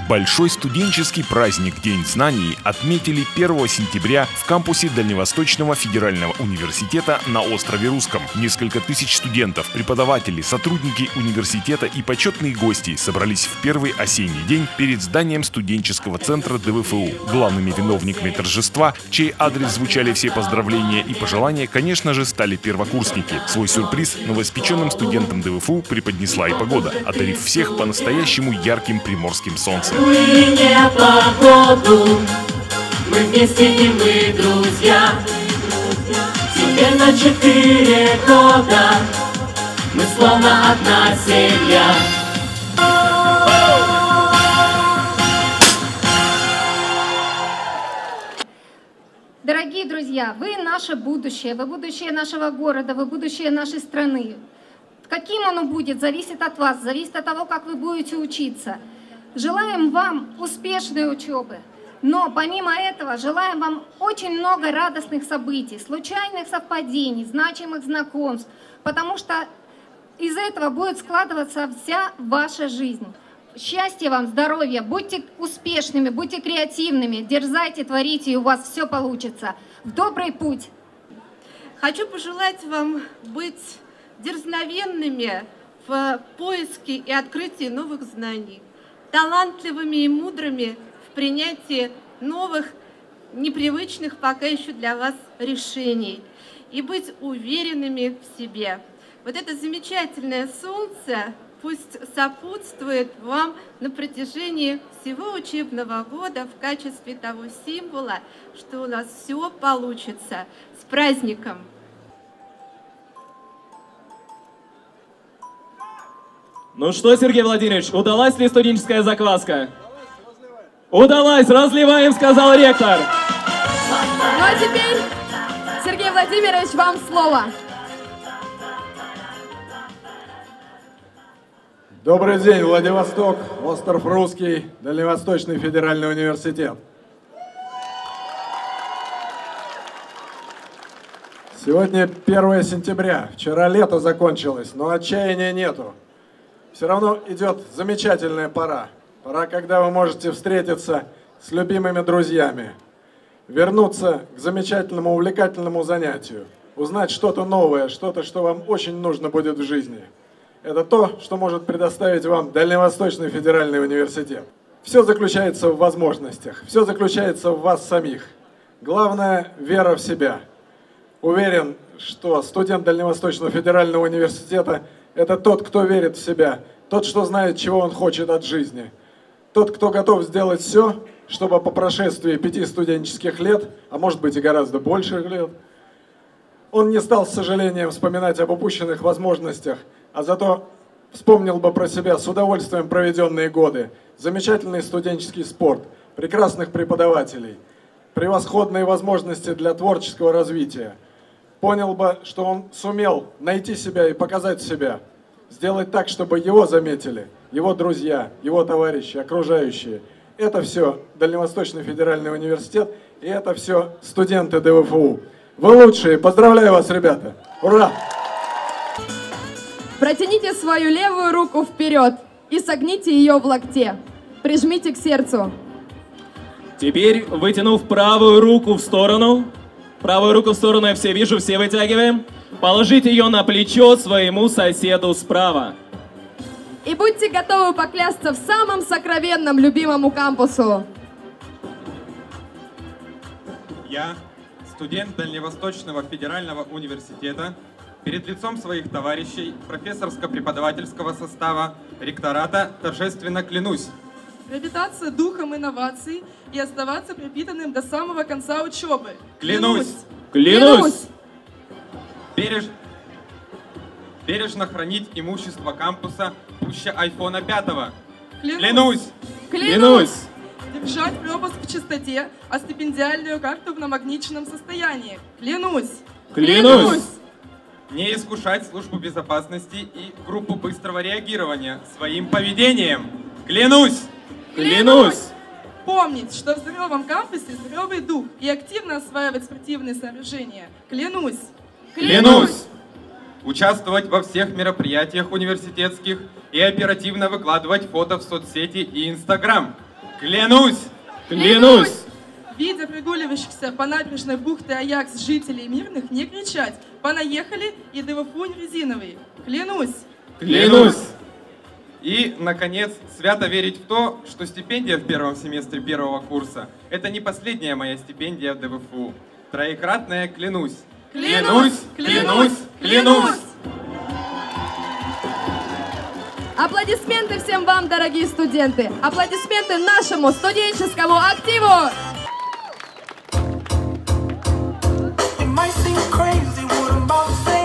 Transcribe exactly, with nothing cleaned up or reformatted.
Большой студенческий праздник «День знаний» отметили первого сентября в кампусе Дальневосточного федерального университета на острове Русском. Несколько тысяч студентов, преподаватели, сотрудники университета и почетные гости собрались в первый осенний день перед зданием студенческого центра дэ вэ эф у. Главными виновниками торжества, в чей адрес звучали все поздравления и пожелания, конечно же, стали первокурсники. Свой сюрприз новоиспеченным студентам дэ вэ эф у преподнесла и погода, одарив всех по-настоящему ярким приморским солнцем. Не погоду, мы вместе и мы друзья. Теперь на четыре года мы словно одна семья. Дорогие друзья, вы наше будущее, вы будущее нашего города, вы будущее нашей страны. Каким оно будет, зависит от вас, зависит от того, как вы будете учиться. Желаем вам успешной учебы, но помимо этого желаем вам очень много радостных событий, случайных совпадений, значимых знакомств, потому что из этого будет складываться вся ваша жизнь. Счастья вам, здоровья, будьте успешными, будьте креативными, дерзайте, творите, и у вас все получится. В добрый путь! Хочу пожелать вам быть дерзновенными в поиске и открытии новых знаний, талантливыми и мудрыми в принятии новых, непривычных пока еще для вас решений, и быть уверенными в себе. Вот это замечательное солнце пусть сопутствует вам на протяжении всего учебного года в качестве того символа, что у нас все получится. С праздником! Ну что, Сергей Владимирович, удалась ли студенческая закваска? Удалась, разливаем, сказал ректор. Ну а теперь, Сергей Владимирович, вам слово. Добрый день, Владивосток, остров Русский, Дальневосточный федеральный университет. Сегодня первое сентября, вчера лето закончилось, но отчаяния нету. Все равно идет замечательная пора. Пора, когда вы можете встретиться с любимыми друзьями, вернуться к замечательному, увлекательному занятию, узнать что-то новое, что-то, что вам очень нужно будет в жизни. Это то, что может предоставить вам Дальневосточный федеральный университет. Все заключается в возможностях, все заключается в вас самих. Главное – вера в себя. Уверен, что студент Дальневосточного федерального университета – это тот, кто верит в себя, тот, что знает, чего он хочет от жизни, тот, кто готов сделать все, чтобы по прошествии пяти студенческих лет, а может быть и гораздо больших лет, он не стал, с сожалением, вспоминать об упущенных возможностях, а зато вспомнил бы про себя с удовольствием проведенные годы, замечательный студенческий спорт, прекрасных преподавателей, превосходные возможности для творческого развития. Понял бы, что он сумел найти себя и показать себя, сделать так, чтобы его заметили, его друзья, его товарищи, окружающие. Это все Дальневосточный федеральный университет, и это все студенты дэ вэ эф у. Вы лучшие! Поздравляю вас, ребята! Ура! Протяните свою левую руку вперед и согните ее в локте. Прижмите к сердцу. Теперь, вытянув правую руку в сторону, правую руку в сторону я все вижу, все вытягиваем, положите ее на плечо своему соседу справа. И будьте готовы поклясться в самом сокровенном любимому кампусу. Я, студент Дальневосточного федерального университета, перед лицом своих товарищей профессорско-преподавательского состава ректората торжественно клянусь пропитаться духом инноваций и оставаться пропитанным до самого конца учебы. Клянусь! Клянусь! Береж... Бережно хранить имущество кампуса пуще айфона пятого. Клянусь! Клянусь! Держать пропуск в чистоте, а стипендиальную карту в намагниченном состоянии. Клянусь! Клянусь! Не искушать службу безопасности и группу быстрого реагирования своим поведением. Клянусь! Клянусь! Помнить, что в здоровом кампусе здоровый дух и активно осваивать спортивные сооружения. Клянусь! Клянусь! Участвовать во всех мероприятиях университетских и оперативно выкладывать фото в соцсети и Инстаграм. Клянусь! Клянусь! Видя прогуливающихся по набережной бухты Аякс жителей мирных, не кричать «Понаехали» и «ДВФУ резиновый». Клянусь! Клянусь! И, наконец, свято верить в то, что стипендия в первом семестре первого курса – это не последняя моя стипендия в ДВФУ. Троекратная клянусь. Клянусь! Клянусь! Клянусь! Аплодисменты всем вам, дорогие студенты! Аплодисменты нашему студенческому активу! It might seem crazy what I'm about to say.